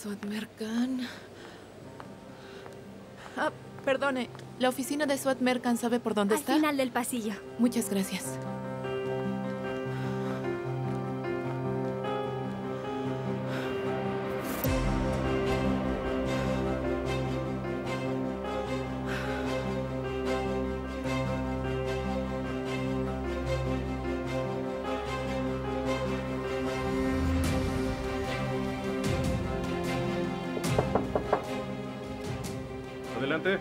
Swatmercan. Perdone. ¿La oficina de Swatmercan sabe por dónde está? Al final del pasillo. Muchas gracias. Adelante.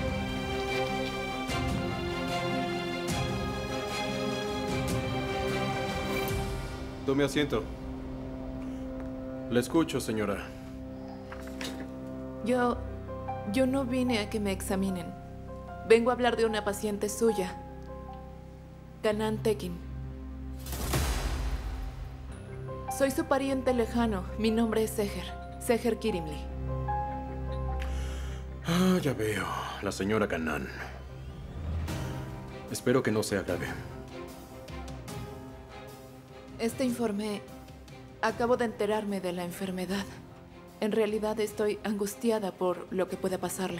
Tome asiento. La escucho, señora. Yo no vine a que me examinen. Vengo a hablar de una paciente suya. Kanan Tekin. Soy su pariente lejano. Mi nombre es Seher Kirimli. Ah, ya veo. La señora Kanan. Espero que no sea grave. Este informe... Acabo de enterarme de la enfermedad. En realidad estoy angustiada por lo que pueda pasarle.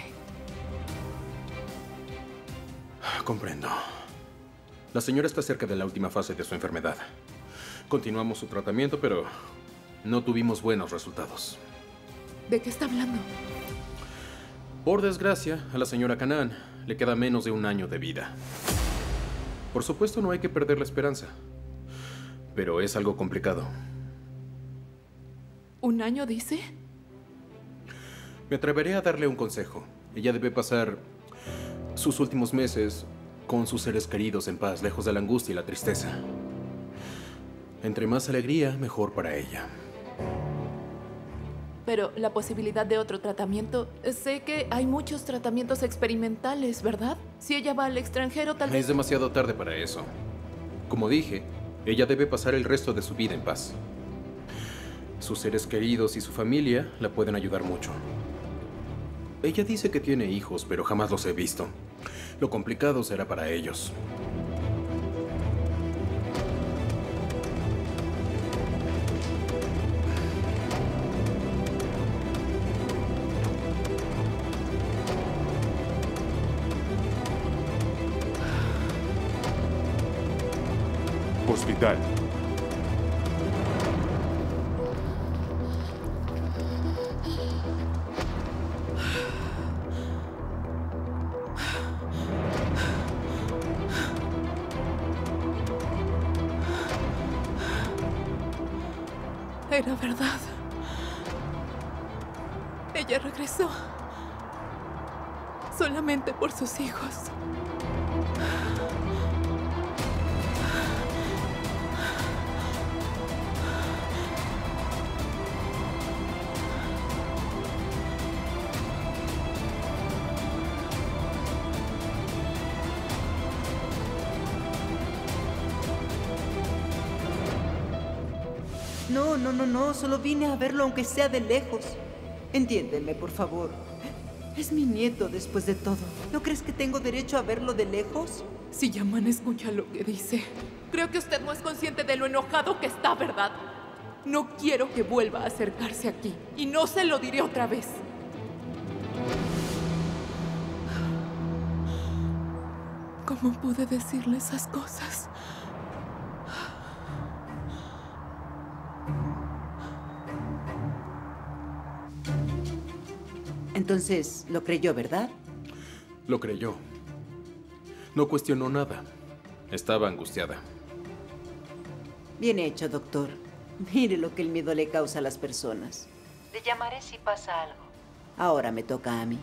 Comprendo. La señora está cerca de la última fase de su enfermedad. Continuamos su tratamiento, pero no tuvimos buenos resultados. ¿De qué está hablando? Por desgracia, a la señora Kanan le queda menos de un año de vida. Por supuesto, no hay que perder la esperanza. Pero es algo complicado. ¿Un año, dice? Me atreveré a darle un consejo. Ella debe pasar sus últimos meses con sus seres queridos en paz, lejos de la angustia y la tristeza. Entre más alegría, mejor para ella. Pero la posibilidad de otro tratamiento... Sé que hay muchos tratamientos experimentales, ¿verdad? Si ella va al extranjero, tal vez... Es demasiado tarde para eso. Como dije, ella debe pasar el resto de su vida en paz. Sus seres queridos y su familia la pueden ayudar mucho. Ella dice que tiene hijos, pero jamás los he visto. Lo complicado será para ellos. Hospital. Era verdad. Ella regresó. Solamente por sus hijos. No, solo vine a verlo aunque sea de lejos. Entiéndeme, por favor. Es mi nieto después de todo. ¿No crees que tengo derecho a verlo de lejos? Si Yaman escucha lo que dice, creo que usted no es consciente de lo enojado que está, ¿verdad? No quiero que vuelva a acercarse aquí. Y no se lo diré otra vez. ¿Cómo pude decirle esas cosas? Entonces, lo creyó, ¿verdad? Lo creyó. No cuestionó nada. Estaba angustiada. Bien hecho, doctor. Mire lo que el miedo le causa a las personas. Le llamaré si pasa algo. Ahora me toca a mí.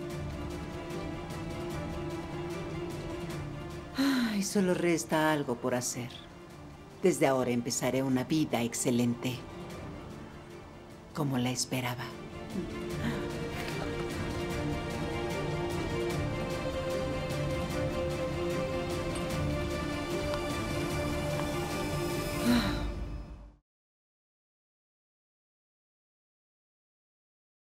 Ay, solo resta algo por hacer. Desde ahora empezaré una vida excelente. Como la esperaba.